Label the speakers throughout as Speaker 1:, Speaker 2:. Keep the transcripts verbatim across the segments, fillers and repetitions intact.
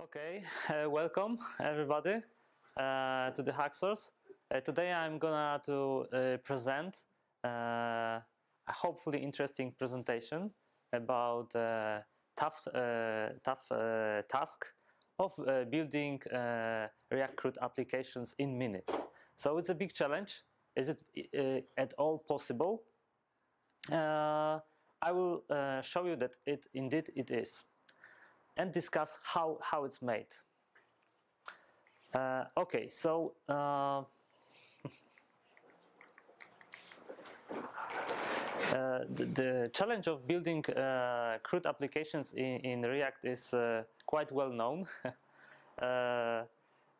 Speaker 1: Okay, uh, welcome everybody uh, to the Haxorz. Uh, today I'm gonna to uh, present uh, a hopefully interesting presentation about uh, tough, uh, tough uh, task of uh, building uh, React CRUD applications in minutes. So it's a big challenge. Is it uh, at all possible? Uh, I will uh, show you that it indeed it is, and discuss how, how it's made. Uh, okay, so uh, uh, the, the challenge of building uh, CRUD applications in, in React is uh, quite well known. uh, uh,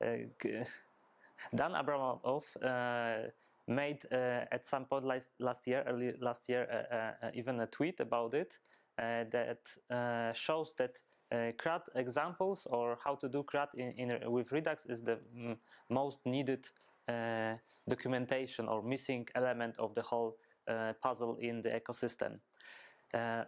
Speaker 1: Dan Abramov uh, made uh, at some point last, last year, early last year, uh, uh, even a tweet about it uh, that uh, shows that Uh, CRUD examples, or how to do CRUD in, in, with Redux, is the mm, most needed uh, documentation or missing element of the whole uh, puzzle in the ecosystem. Uh,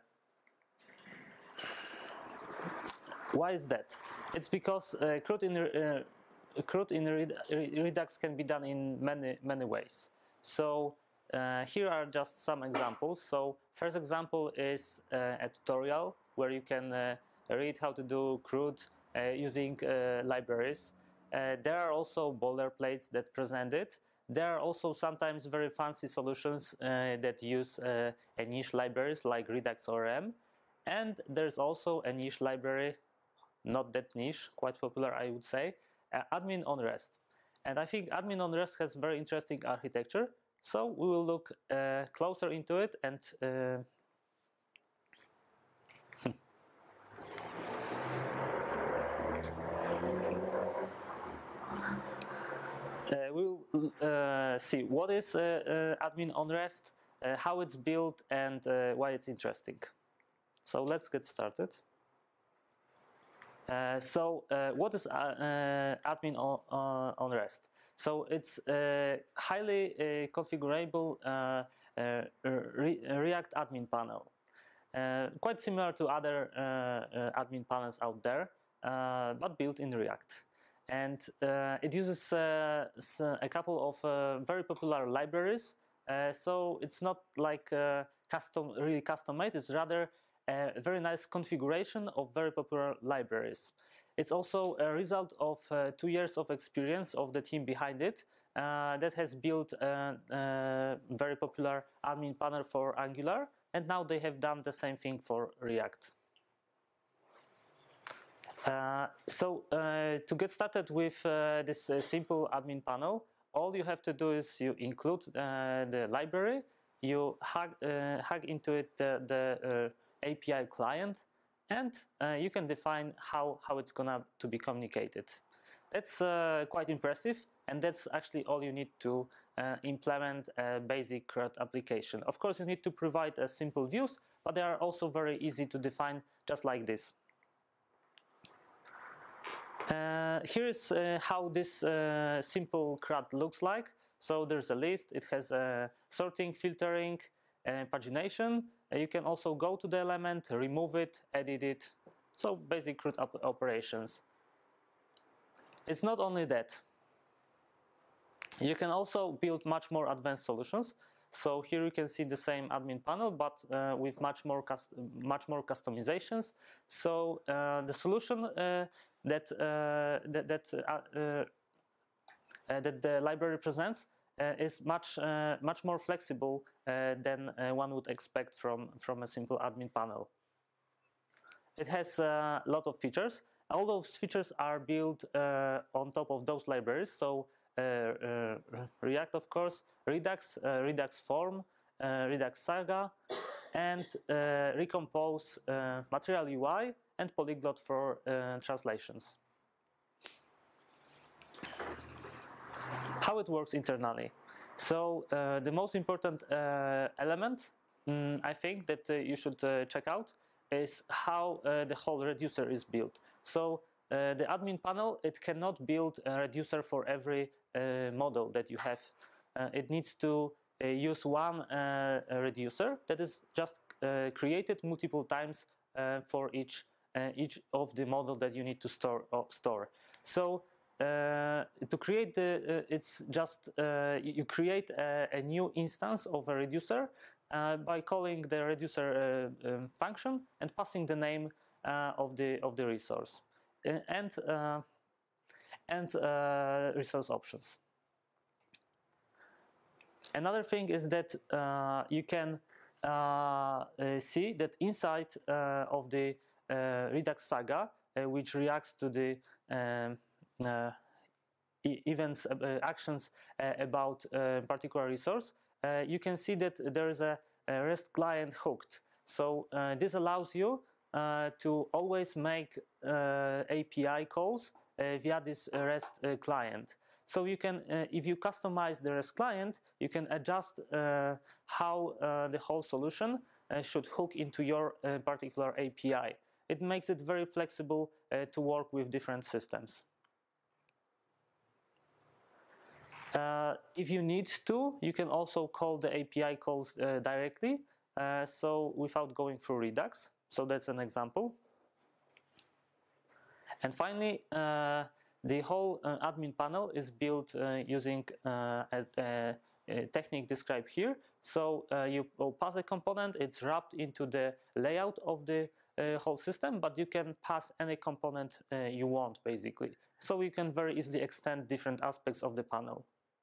Speaker 1: why is that? It's because uh, CRUD in, uh, CRUD in Redux can be done in many many ways. So uh, here are just some examples. So first example is uh, a tutorial where you can uh, read how to do CRUD uh, using uh, libraries. Uh, there are also boilerplates that present it. There are also sometimes very fancy solutions uh, that use uh, a niche libraries like Redux O R M. And there's also a niche library, not that niche, quite popular I would say, uh, admin on rest. And I think admin on rest has very interesting architecture. So we will look uh, closer into it and uh, Uh, we'll uh, see what is uh, uh, admin on rest, uh, how it's built, and uh, why it's interesting. So let's get started. Uh, so uh, what is uh, uh, admin on, uh, on rest? So it's a highly uh, configurable uh, uh, re React admin panel. Uh, quite similar to other uh, uh, admin panels out there, uh, but built in React. And uh, it uses uh, a couple of uh, very popular libraries, uh, so it's not like uh, custom, really custom made. It's rather a very nice configuration of very popular libraries. It's also a result of uh, two years of experience of the team behind it uh, that has built a, a very popular admin panel for Angular, and now they have done the same thing for React. Uh, so uh, to get started with uh, this uh, simple admin panel, all you have to do is you include uh, the library, you hug, uh, hug into it the, the uh, A P I client, and uh, you can define how, how it's gonna to be communicated. That's uh, quite impressive, and that's actually all you need to uh, implement a basic CRUD application. Of course, you need to provide a simple views, but they are also very easy to define, just like this. Uh, here is uh, how this uh, simple CRUD looks like. So there's a list, it has uh, sorting, filtering, and pagination. Uh, you can also go to the element, remove it, edit it. So basic CRUD op operations. It's not only that. You can also build much more advanced solutions. So here you can see the same admin panel, but uh, with much more much more customizations. So uh, the solution uh, that uh, that that, uh, uh, that the library presents uh, is much uh, much more flexible uh, than uh, one would expect from from a simple admin panel. It has a lot of features. All those features are built uh, on top of those libraries. So Uh, uh, React, of course, Redux, uh, Redux Form, uh, Redux Saga, and uh, Recompose, uh, Material U I, and Polyglot for uh, translations. How it works internally. So uh, the most important uh, element, um, I think, that uh, you should uh, check out is how uh, the whole reducer is built. So Uh, the admin panel, it cannot build a reducer for every uh, model that you have. Uh, it needs to uh, use one uh, reducer that is just uh, created multiple times uh, for each uh, each of the model that you need to store. Uh, store. So uh, to create the, uh, it's just uh, you create a, a new instance of a reducer uh, by calling the reducer uh, um, function and passing the name uh, of the of the resource uh, and uh, and uh, resource options. Another thing is that uh, you can uh, uh, see that inside uh, of the uh, Redux saga, uh, which reacts to the um, uh, e events, uh, actions uh, about a particular resource, uh, you can see that there is a, a REST client hooked. So uh, this allows you uh, to always make uh, A P I calls uh, via this REST uh, client. So you can, uh, if you customize the REST client, you can adjust uh, how uh, the whole solution uh, should hook into your uh, particular A P I. It makes it very flexible uh, to work with different systems. Uh, if you need to, you can also call the A P I calls uh, directly, uh, so without going through Redux. So that's an example. And finally, uh, the whole uh, admin panel is built uh, using uh, a, a, a technique described here. So uh, you pass a component, it's wrapped into the layout of the uh, whole system, but you can pass any component uh, you want, basically. So you can very easily extend different aspects of the panel.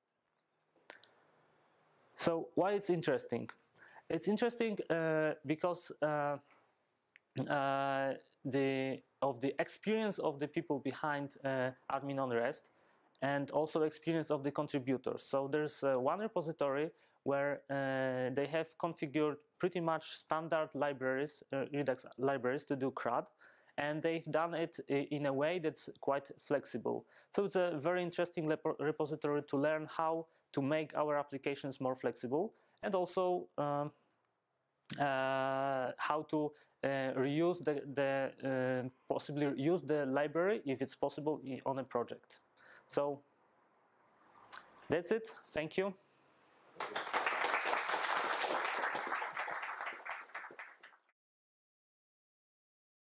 Speaker 1: So why it's interesting? It's interesting uh, because uh, uh, the of the experience of the people behind uh, admin on REST, and also experience of the contributors. So there's uh, one repository where uh, they have configured pretty much standard libraries, uh, Redux libraries to do CRUD, and they've done it in a way that's quite flexible. So it's a very interesting repository to learn how to make our applications more flexible, and also um, uh, how to Uh, reuse the, the uh, possibly use the library if it's possible on a project. So that's it. Thank you.